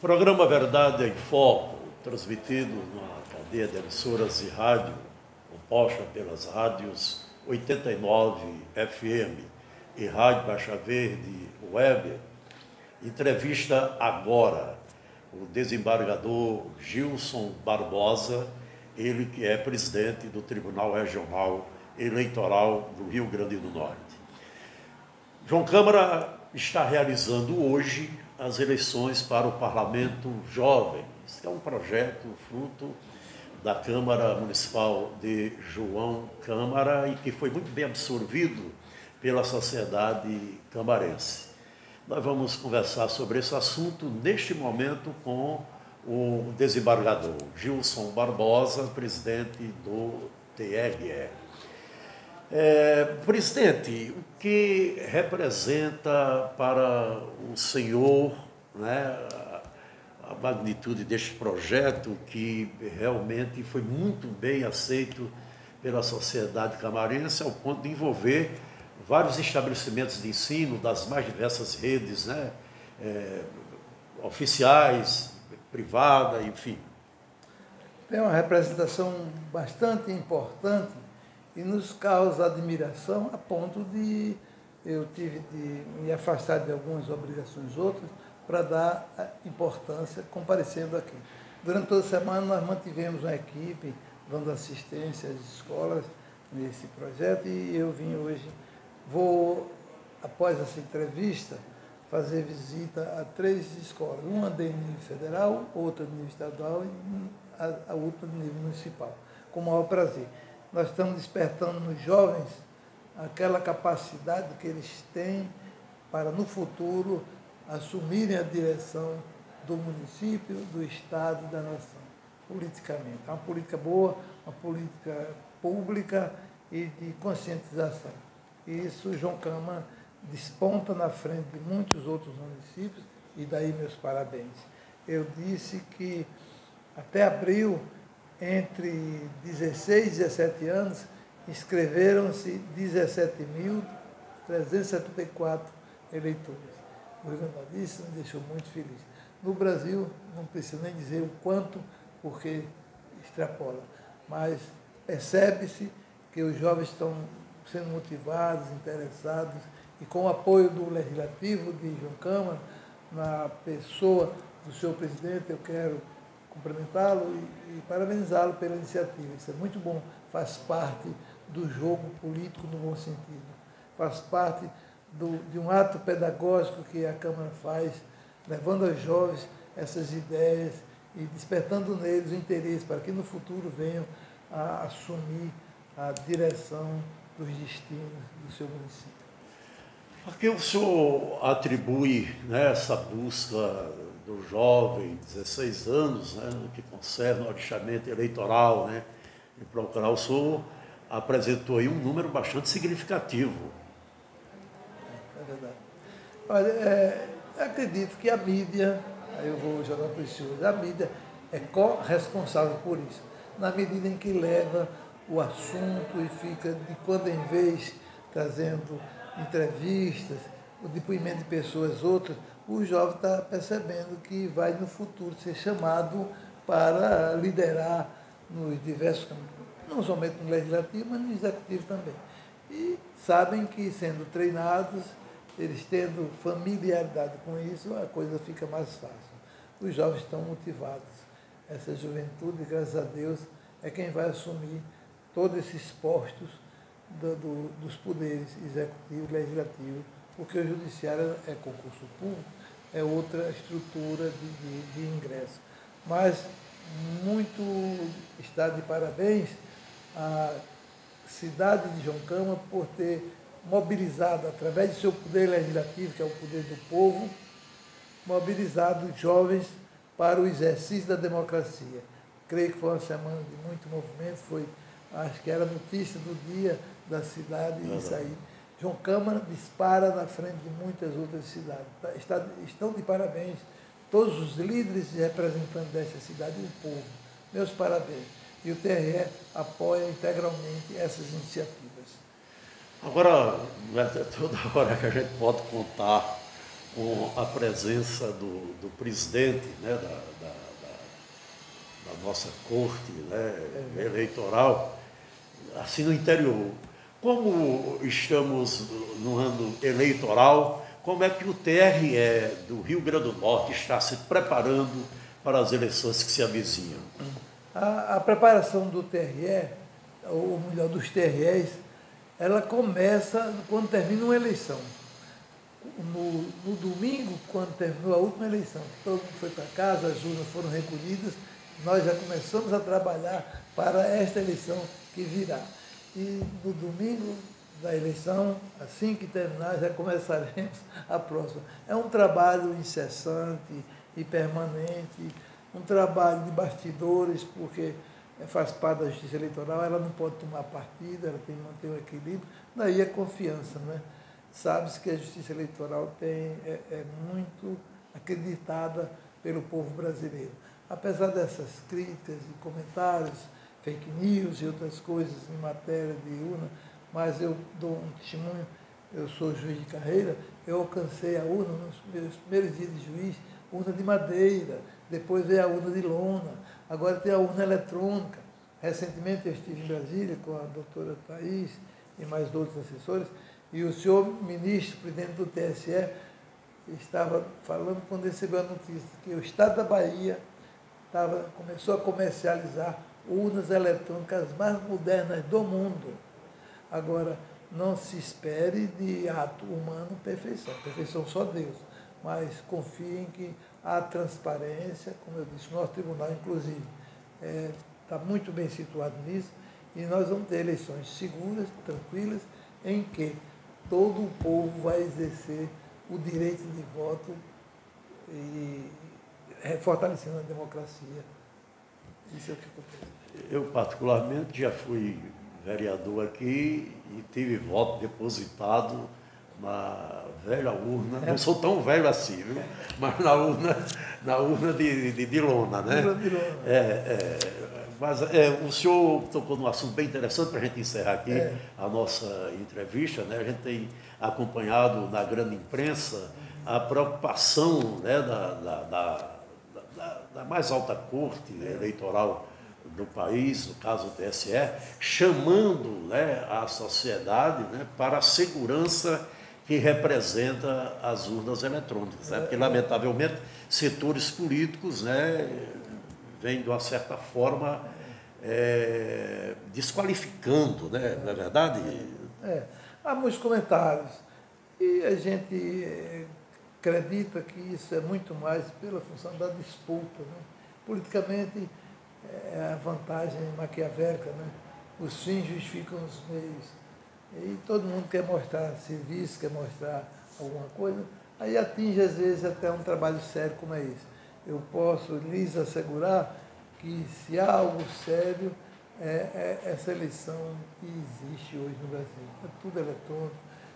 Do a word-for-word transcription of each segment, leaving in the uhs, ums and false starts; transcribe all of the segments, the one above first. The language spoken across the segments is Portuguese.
Programa Verdade em Foco, transmitido na cadeia de emissoras de rádio, composta pelas rádios oitenta e nove F M e Rádio Baixa Verde Web. Entrevista agora o desembargador Gilson Barbosa, ele que é presidente do Tribunal Regional Eleitoral do Rio Grande do Norte. João Câmara está realizando hoje as eleições para o Parlamento Jovem, que é um projeto fruto da Câmara Municipal de João Câmara e que foi muito bem absorvido pela sociedade camarense. Nós vamos conversar sobre esse assunto neste momento com o desembargador Gilson Barbosa, presidente do T R E. É, presidente, o que representa para o senhor, né, a magnitude deste projeto que realmente foi muito bem aceito pela sociedade camarense ao ponto de envolver vários estabelecimentos de ensino das mais diversas redes, né, é, oficiais, privada, enfim. Tem uma representação bastante importante e nos causa admiração a ponto de eu tive de me afastar de algumas obrigações outras para dar importância comparecendo aqui. Durante toda a semana nós mantivemos uma equipe dando assistência às escolas nesse projeto e eu vim hoje, vou, após essa entrevista, fazer visita a três escolas, uma de nível federal, outra de nível estadual e a, a outra de nível municipal, com o maior prazer. Nós estamos despertando nos jovens aquela capacidade que eles têm para, no futuro, assumirem a direção do município, do Estado e da nação, politicamente. É uma política boa, uma política pública e de conscientização. E isso, João Câmara desponta na frente de muitos outros municípios, e daí meus parabéns. Eu disse que até abril, entre dezesseis e dezessete anos, inscreveram-se dezessete mil trezentos e setenta e quatro eleitores. O jornalista me deixou muito feliz. No Brasil, não preciso nem dizer o quanto, porque extrapola, mas percebe-se que os jovens estão sendo motivados, interessados, e com o apoio do Legislativo de João Câmara, na pessoa do seu presidente, eu quero cumprimentá-lo e, e parabenizá-lo pela iniciativa. Isso é muito bom, faz parte do jogo político no bom sentido, faz parte do, de um ato pedagógico que a Câmara faz, levando aos jovens essas ideias e despertando neles o interesse para que no futuro venham a assumir a direção dos destinos do seu município. A que o senhor atribui, né, essa busca do jovem, dezesseis anos, né, no que concerne o alistamento eleitoral, né, e procurar? O senhor apresentou aí um número bastante significativo. É, é verdade. Olha, é, acredito que a mídia, aí eu vou jogar para os senhores, a mídia é corresponsável por isso, na medida em que leva o assunto e fica de quando em vez trazendo entrevistas, o depoimento de pessoas outras, o jovem está percebendo que vai no futuro ser chamado para liderar nos diversos campos, não somente no legislativo, mas no executivo também. E sabem que, sendo treinados, eles tendo familiaridade com isso, a coisa fica mais fácil. Os jovens estão motivados. Essa juventude, graças a Deus, é quem vai assumir todos esses postos do, do, dos poderes executivo e legislativo, porque o judiciário é concurso público, é outra estrutura de, de, de ingresso. Mas muito está de parabéns a cidade de João Câmara por ter mobilizado, através do seu poder legislativo, que é o poder do povo, mobilizado os jovens para o exercício da democracia. Creio que foi uma semana de muito movimento, foi, acho que era notícia do dia da cidade, uhum. Isso aí. João Câmara dispara na frente de muitas outras cidades. Está, estão de parabéns todos os líderes e representantes dessa cidade e o povo. Meus parabéns. E o T R E apoia integralmente essas iniciativas. Agora, não é toda hora que a gente pode contar com a presença do, do presidente, né, da, da, da, da nossa corte, né, eleitoral, assim no interior. Como estamos no ano eleitoral, como é que o T R E do Rio Grande do Norte está se preparando para as eleições que se avizinham? A, a preparação do T R E, ou melhor, dos T R Es, ela começa quando termina uma eleição. No, no domingo, quando terminou a última eleição, que todo mundo foi para casa, as urnas foram recolhidas, nós já começamos a trabalhar para esta eleição que virá. E no domingo da eleição, assim que terminar, já começaremos a próxima. É um trabalho incessante e permanente, um trabalho de bastidores, porque faz parte da justiça eleitoral, ela não pode tomar partido, ela tem que manter o equilíbrio, daí a confiança, né? Sabe-se que a justiça eleitoral tem, é, é muito acreditada pelo povo brasileiro. Apesar dessas críticas e comentários, fake news e outras coisas em matéria de urna, mas eu dou um testemunho, eu sou juiz de carreira, eu alcancei a urna nos meus primeiros dias de juiz, urna de madeira, depois veio a urna de lona, agora tem a urna eletrônica. Recentemente eu estive em Brasília com a doutora Thaís e mais outros assessores, e o senhor ministro, presidente do T S E, estava falando quando recebeu a notícia que o Estado da Bahia estava, começou a comercializar urnas eletrônicas mais modernas do mundo. Agora, não se espere de ato humano perfeição, perfeição só Deus, mas confiem que há transparência, como eu disse, o nosso tribunal, inclusive, está é, muito bem situado nisso, e nós vamos ter eleições seguras, tranquilas, em que todo o povo vai exercer o direito de voto e fortalecendo a democracia. Isso é o que acontece. Eu, particularmente, já fui vereador aqui e tive voto depositado na velha urna, não sou tão velho assim, viu? Mas na urna, na urna de, de, de lona, né? De lona. É, é, mas é, o senhor tocou num assunto bem interessante para a gente encerrar aqui é. a nossa entrevista, né? A gente tem acompanhado na grande imprensa a preocupação, né, da, da, da, da, da mais alta corte eleitoral do país, no caso do T S E, chamando, né, a sociedade, né, para a segurança que representa as urnas eletrônicas, né? Porque, lamentavelmente, setores políticos, né, vêm, de uma certa forma, é, desqualificando, né, não é verdade? É, há muitos comentários e a gente é, acredita que isso é muito mais pela função da disputa, né? Politicamente, é a vantagem maquiavélica, né? Os fins justificam os meios. E todo mundo quer mostrar serviço, quer mostrar alguma coisa, aí atinge às vezes até um trabalho sério como é esse. Eu posso lhes assegurar que se há algo sério, é, é essa eleição que existe hoje no Brasil. É tudo eletrônico.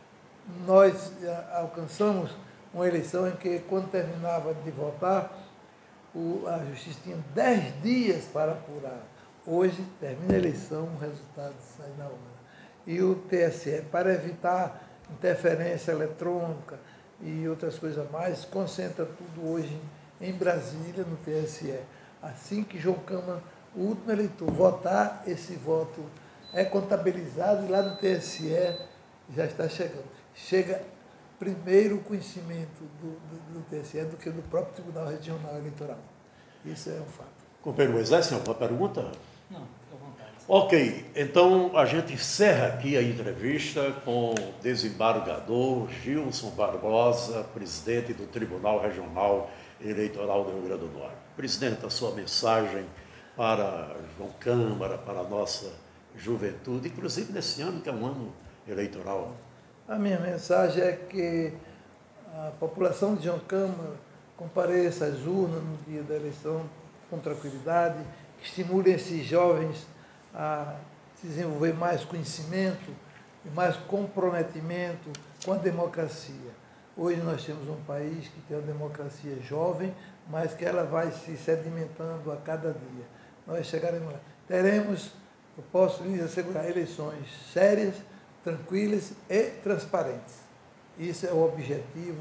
Nós alcançamos uma eleição em que, quando terminava de votar, o, a justiça tinha dez dias para apurar. Hoje, termina a eleição, o resultado sai na hora. E o T S E, para evitar interferência eletrônica e outras coisas mais, concentra tudo hoje em Brasília, no T S E. Assim que João Câmara, o último eleitor, votar, esse voto é contabilizado e lá no T S E já está chegando. Chega primeiro o conhecimento do, do, do T S E do que do próprio Tribunal Regional Eleitoral. Isso é um fato. Companheiro Moisés, tem alguma pergunta? Não, fica à vontade. Ok, então a gente encerra aqui a entrevista com o desembargador Gilson Barbosa, presidente do Tribunal Regional Eleitoral do Rio Grande do Norte. Presidente, a sua mensagem para João Câmara, para a nossa juventude, inclusive nesse ano que é um ano eleitoral. A minha mensagem é que a população de João Câmara compareça às urnas no dia da eleição com tranquilidade, que estimule esses jovens a desenvolver mais conhecimento e mais comprometimento com a democracia. Hoje nós temos um país que tem uma democracia jovem, mas que ela vai se sedimentando a cada dia. Nós chegaremos lá. Teremos, eu posso lhes assegurar, eleições sérias, tranquilas e transparentes. Isso é o objetivo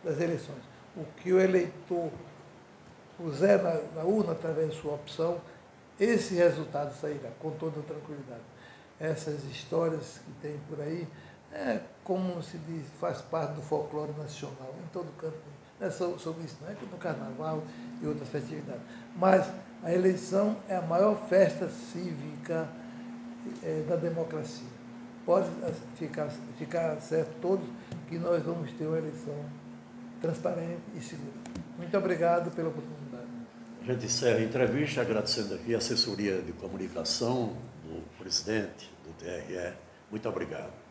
das eleições. O que o eleitor puser na, na urna através de sua opção, esse resultado sairá com toda tranquilidade. Essas histórias que tem por aí, é como se diz, faz parte do folclore nacional, em todo canto. Não é só sobre isso, não é no carnaval e outras festividades. Mas a eleição é a maior festa cívica é, da democracia. Pode ficar, ficar certo todos que nós vamos ter uma eleição transparente e segura. Muito obrigado pela oportunidade. A gente encerra a entrevista agradecendo aqui a assessoria de comunicação do presidente do T R E. Muito obrigado.